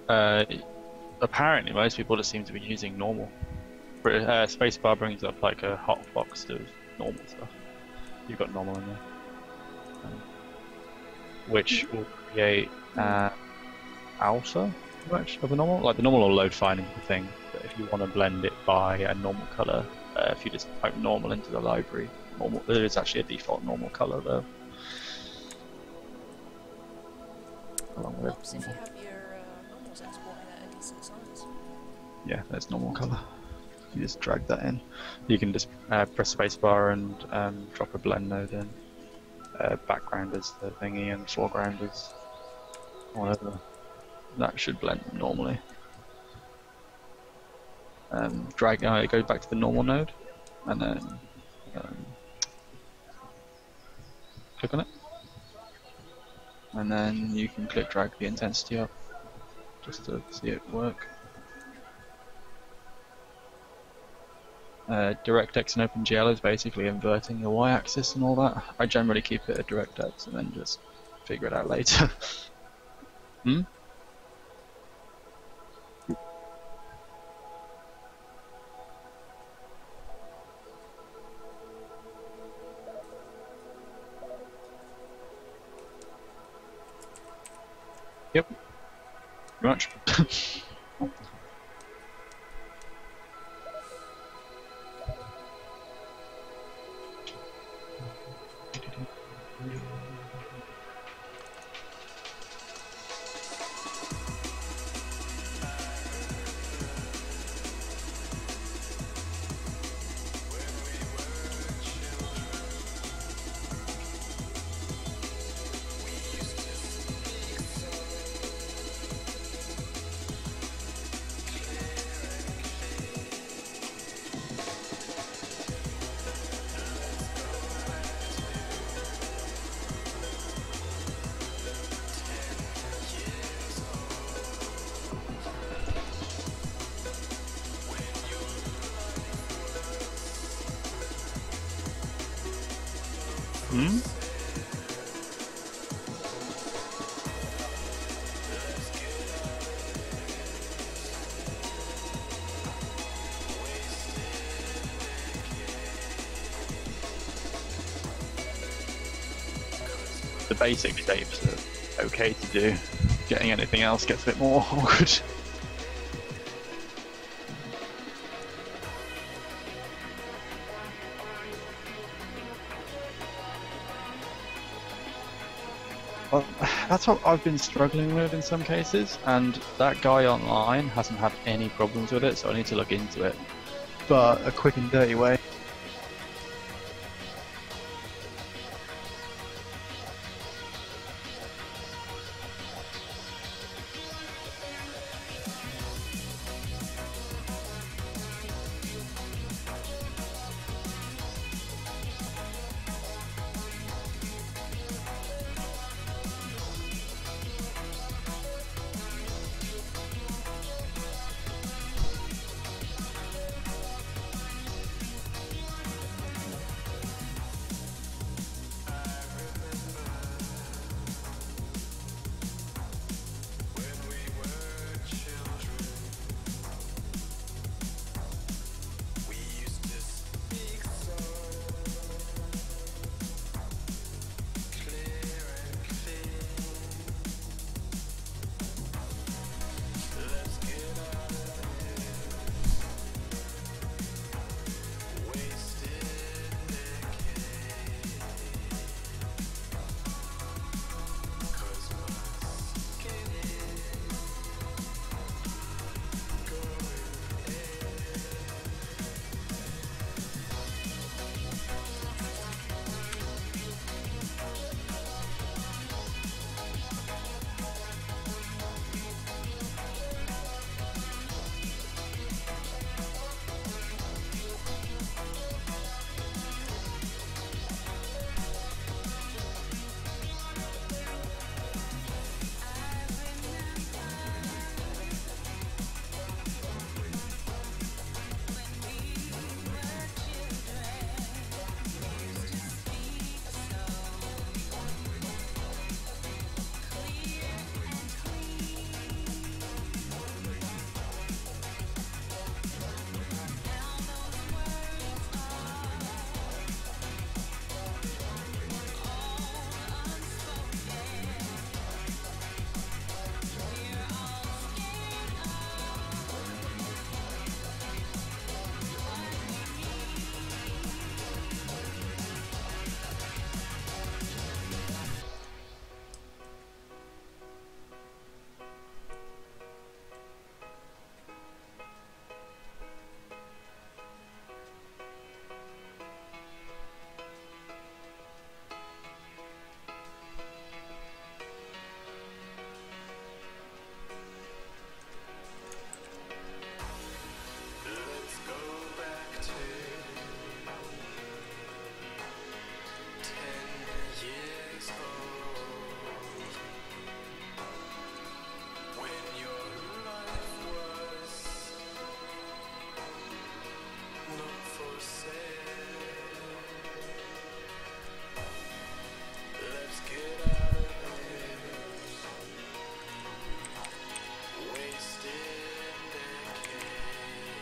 Uh, Apparently, most people just seem to be using normal. Spacebar brings up like a hotbox to normal stuff. You've got normal in there, um, which will create alpha much of a normal. Like the normal will load fine into the thing, but if you want to blend it by a normal color, if you just type normal into the library, normal there is actually a default normal color though. Along with Helps if you have your normals exporting at a decent size. yeah, there's normal color. You just drag that in. You can just press spacebar and drop a blend node in. Background is the thingy and foreground is whatever. That should blend normally. Drag it goes back to the normal node, and then click on it, and then you can click drag the intensity up just to see it work. DirectX and OpenGL is basically inverting your y-axis and all that. I generally keep it at DirectX and then just figure it out later. Hmm? Yep. Pretty much. Hmm? The basic shapes are okay to do. Getting anything else gets a bit more awkward. Well, that's what I've been struggling with in some cases, and that guy online hasn't had any problems with it, so I need to look into it. But a quick and dirty way.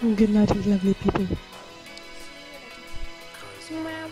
Good night, you lovely people. Meow.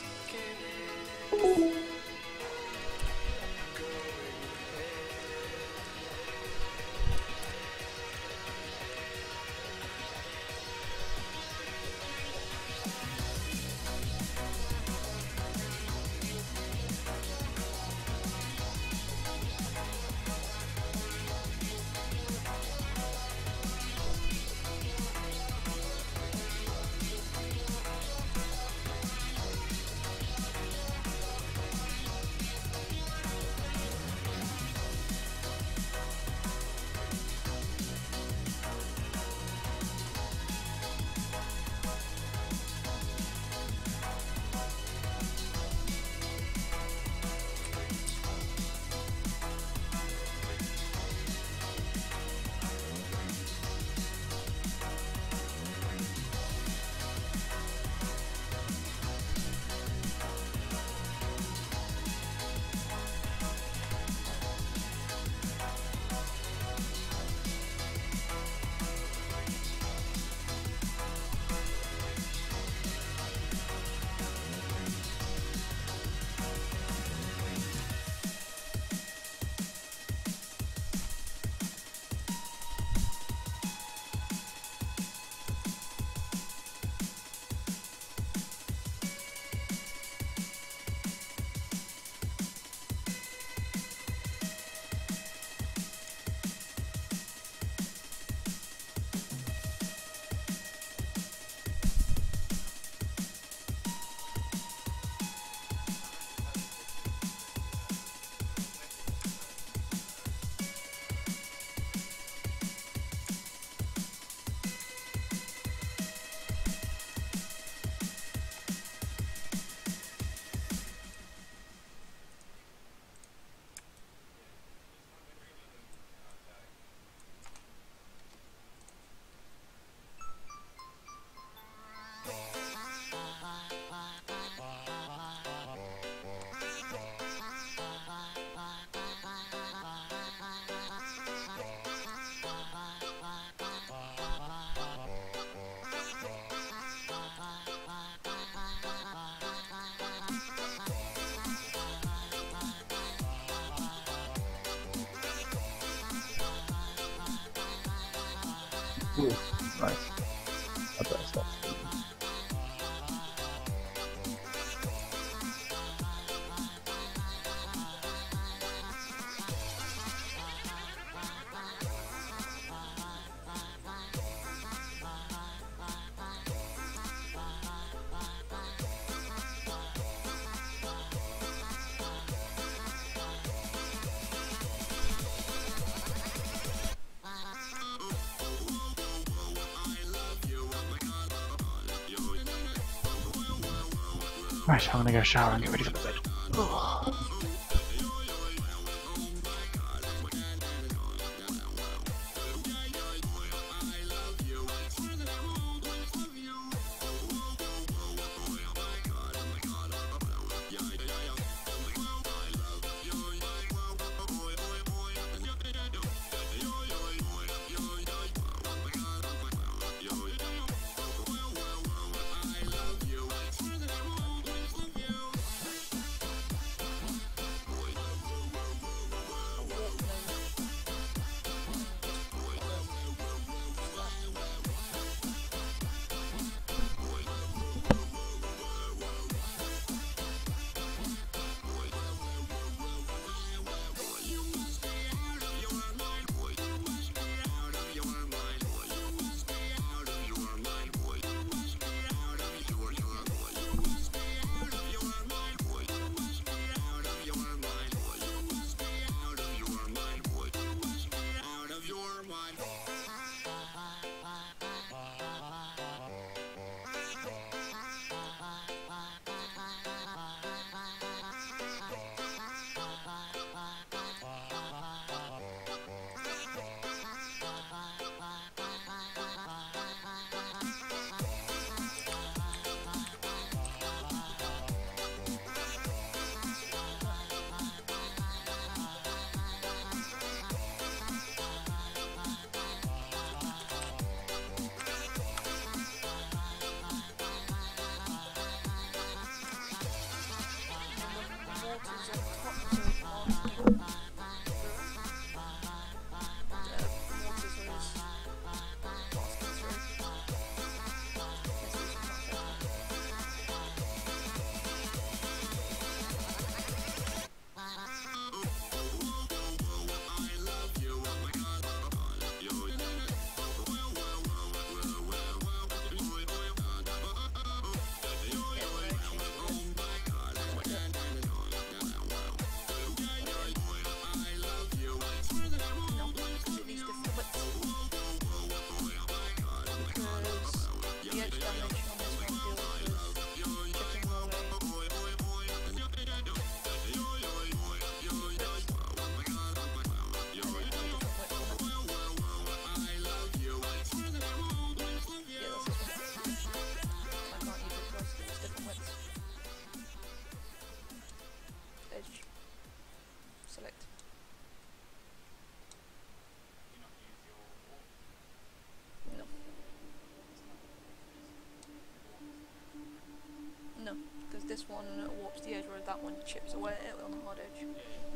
Ooh, nice. I better stop. Right, I'm gonna go shower and get ready for the bed. this one and it warps the edge, whereas that one chips away at it on the hard edge.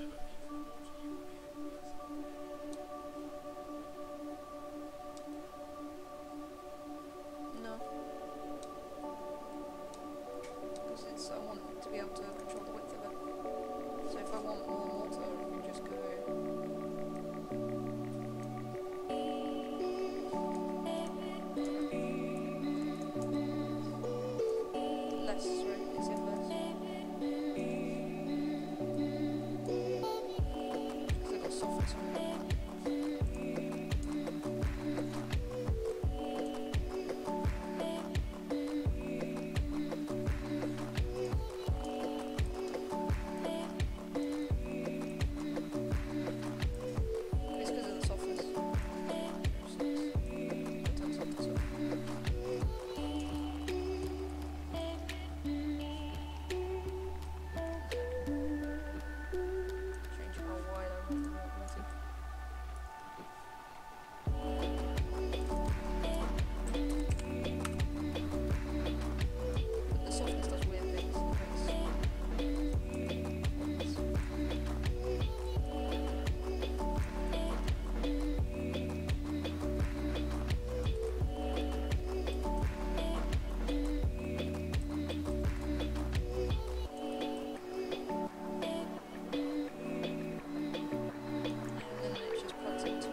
No. Because it's, I want to be able to control the width of it. So if I want more mortar, I can just go less, right? Is it less? Because I've got softness on it. It's because of the softness. Turn softness up. Change how wide I want the mortar. But the softness does weird things. And then it just plugs into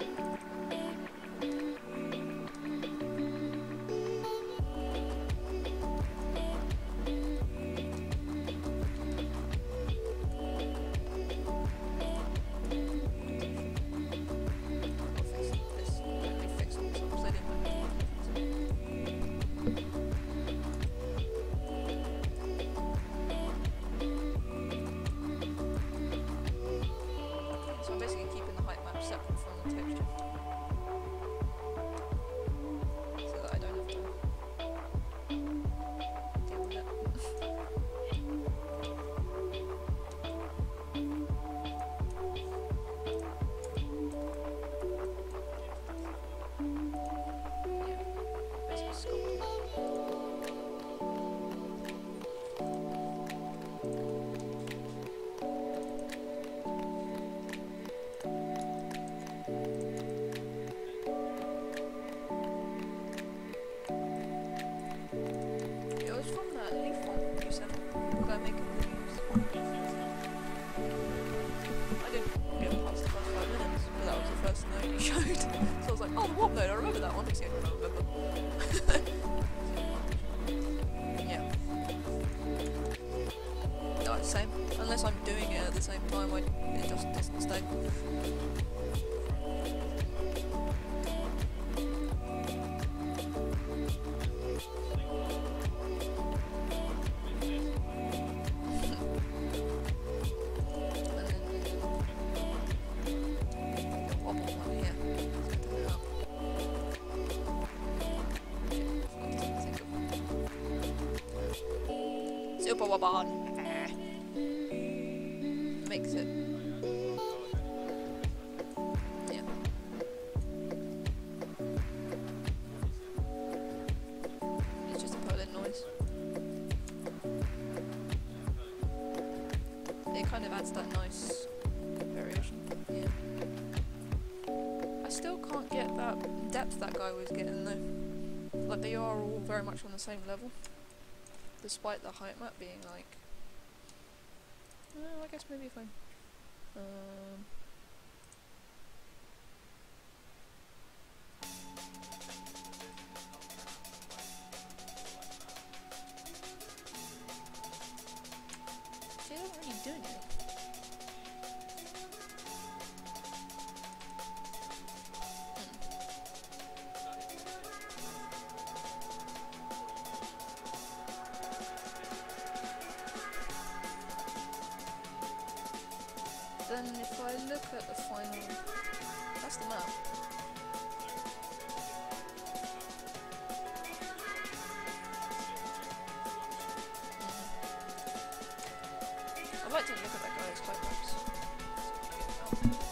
I'll fix this. Let me fix all this up, 'cause I didn't have So I'm basically keeping the height map separate from the texture, so that I don't have to deal with it. Yeah, basically sculpt. It was from that leaf one you sent. The guy making the leaves. I didn't get past the first 5 minutes, but that was the first node you showed. So I was like, oh, the warp node, I remember that one. Because I don't remember. Yeah. No, it's the same. Unless I'm doing it at the same time, it just doesn't stay. And then the wobble one here. Set it up. Shit, I forgot to think of. Super wobble. Makes it. Yeah. It's just a Berlin noise. It kind of adds that nice variation. Yeah. I still can't get that depth that guy was getting though. Like they are all very much on the same level, despite the height map being like. I guess maybe fine. See, I don't really do anything. Then if I look at the final, that's the map. I'd like to look at that guy's type maps.